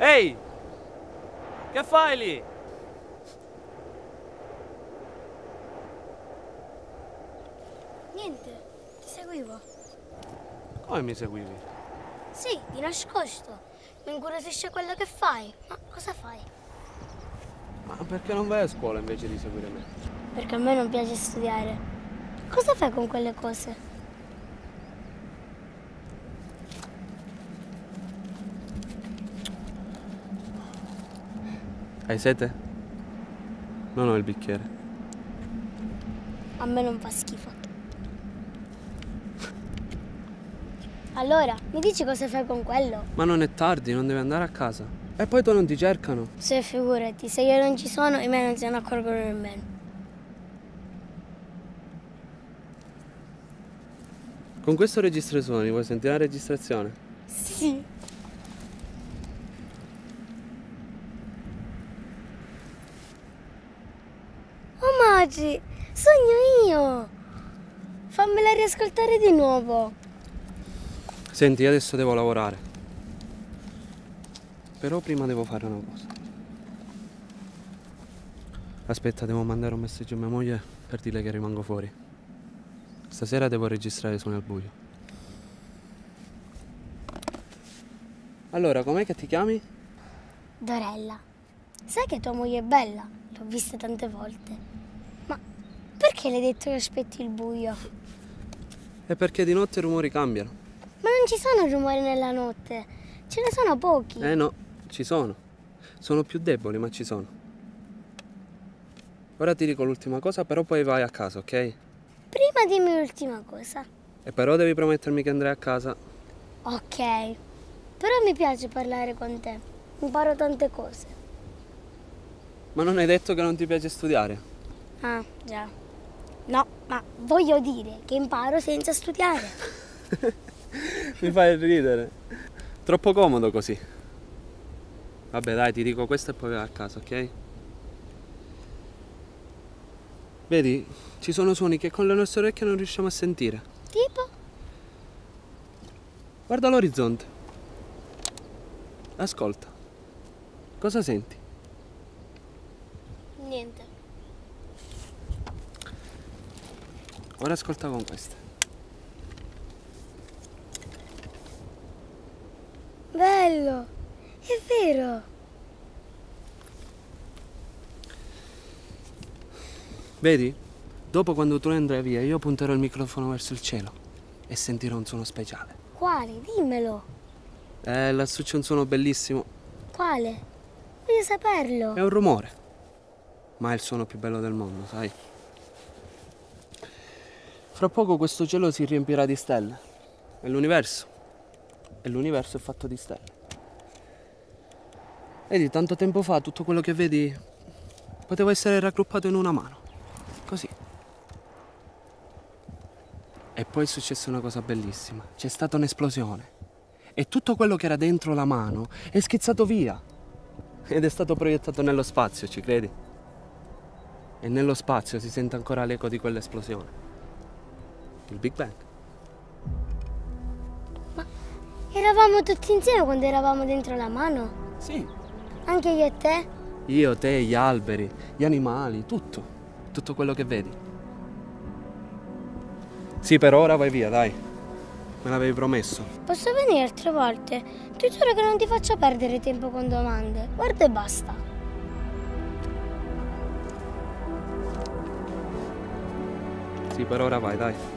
Ehi! Che fai lì? Niente, ti seguivo. Come mi seguivi? Sì, di nascosto. Mi incuriosisce quello che fai. Ma cosa fai? Ma perché non vai a scuola invece di seguire me? Perché a me non piace studiare. Cosa fai con quelle cose? Hai sete? Non ho il bicchiere. A me non fa schifo. Allora, mi dici cosa fai con quello? Ma non è tardi, non devi andare a casa. E poi tu non ti cercano. Se figurati, se io non ci sono, i miei non se ne accorgono nemmeno. Con questo registro suoni, vuoi sentire la registrazione? Sì. Oh Maggi, sogno io! Fammela riascoltare di nuovo. Senti, io adesso devo lavorare. Però prima devo fare una cosa. Aspetta, devo mandare un messaggio a mia moglie per dirle che rimango fuori. Stasera devo registrare suoni al buio. Allora, com'è che ti chiami? Dorella, sai che tua moglie è bella? L'ho vista tante volte. Ma perché le hai detto che aspetti il buio? È perché di notte i rumori cambiano. Ma non ci sono rumori nella notte, ce ne sono pochi. No, ci sono. Sono più deboli, ma ci sono. Ora ti dico l'ultima cosa, però poi vai a casa, ok? Prima dimmi l'ultima cosa. E però devi promettermi che andrai a casa. Ok, però mi piace parlare con te, imparo tante cose. Ma non hai detto che non ti piace studiare? Ah, già. No, ma voglio dire che imparo senza studiare. Mi fai ridere. Troppo comodo così. Vabbè, dai, ti dico questo e poi vai a casa, ok? Vedi, ci sono suoni che con le nostre orecchie non riusciamo a sentire. Tipo? Guarda l'orizzonte. Ascolta. Cosa senti? Niente. Ora ascolta con queste. Bello, è vero. Vedi? Dopo quando tu ne andrai via, io punterò il microfono verso il cielo e sentirò un suono speciale. Quale? Dimmelo. Lassù c'è un suono bellissimo. Quale? Voglio saperlo. È un rumore, ma è il suono più bello del mondo, sai? Fra poco questo cielo si riempirà di stelle. È l'universo. E l'universo è fatto di stelle. Vedi, tanto tempo fa tutto quello che vedi poteva essere raggruppato in una mano. Così. E poi è successa una cosa bellissima. C'è stata un'esplosione. E tutto quello che era dentro la mano è schizzato via. Ed è stato proiettato nello spazio, ci credi? E nello spazio si sente ancora l'eco di quell'esplosione. Il Big Bang. Ma eravamo tutti insieme quando eravamo dentro la mano? Sì. Anche io e te? Io, te, gli alberi, gli animali, tutto. Tutto quello che vedi. Sì, per ora vai via, dai. Me l'avevi promesso. Posso venire altre volte? Ti giuro che non ti faccio perdere tempo con domande. Guarda e basta. Sì, per ora vai, dai.